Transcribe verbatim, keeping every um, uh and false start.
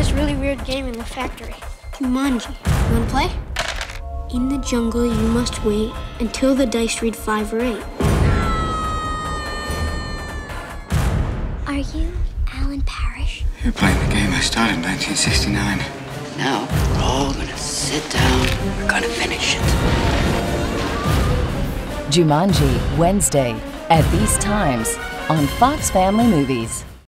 this really weird game in the factory. Jumanji. You wanna play? In the jungle, you must wait until the dice read five or eight. Are you Alan Parrish? You're playing the game I started in nineteen sixty-nine. Now, we're all gonna sit down. We're gonna finish it. Jumanji, Wednesday, at these times on Fox Family Movies.